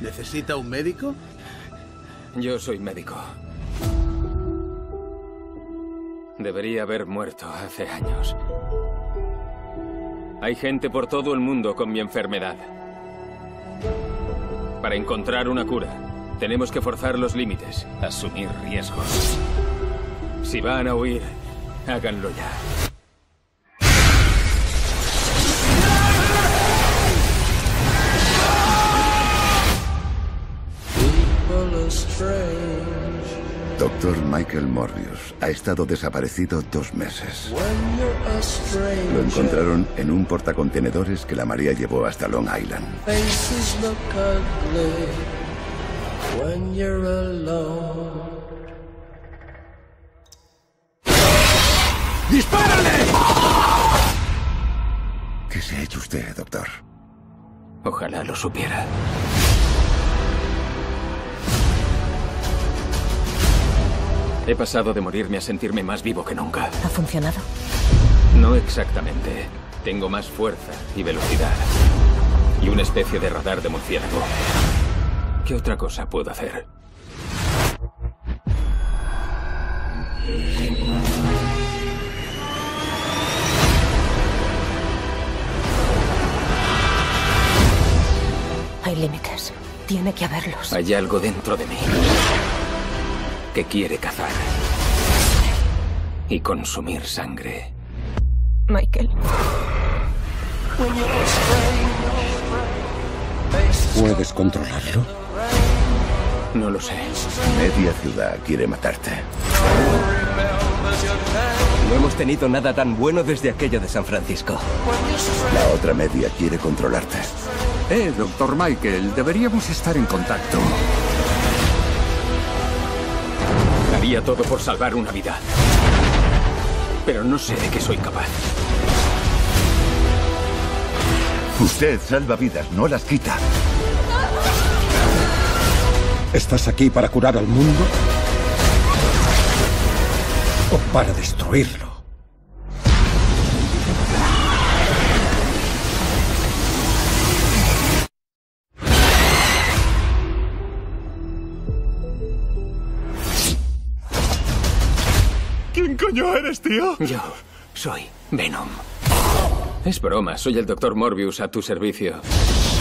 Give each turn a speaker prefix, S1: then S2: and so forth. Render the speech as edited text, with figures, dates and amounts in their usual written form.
S1: ¿Necesita un médico?
S2: Yo soy médico. Debería haber muerto hace años. Hay gente por todo el mundo con mi enfermedad. Para encontrar una cura, tenemos que forzar los límites, asumir riesgos. Si van a huir, háganlo ya.
S3: Dr. Michael Morbius ha estado desaparecido 2 meses. Lo encontraron en un portacontenedores que la marea llevó hasta Long Island.
S1: ¡Dispárale!
S3: ¿Qué se ha hecho usted, doctor?
S2: Ojalá lo supiera. He pasado de morirme a sentirme más vivo que nunca.
S4: ¿Ha funcionado?
S2: No exactamente. Tengo más fuerza y velocidad. Y una especie de radar de murciélago. ¿Qué otra cosa puedo hacer?
S4: Hay límites. Tiene que haberlos.
S2: Hay algo dentro de mí que quiere cazar y consumir sangre.
S4: Michael.
S5: ¿Puedes controlarlo?
S2: No lo sé.
S3: Media ciudad quiere matarte.
S5: No hemos tenido nada tan bueno desde aquello de San Francisco.
S3: La otra media quiere controlarte.
S6: Doctor Michael, deberíamos estar en contacto.
S2: Haría todo por salvar una vida. Pero no sé de qué soy capaz.
S3: Usted salva vidas, no las quita.
S5: ¿Estás aquí para curar al mundo? ¿O para destruirlo?
S6: ¿Quién coño eres, tío?
S2: Yo soy Venom. Es broma, soy el Dr. Morbius a tu servicio.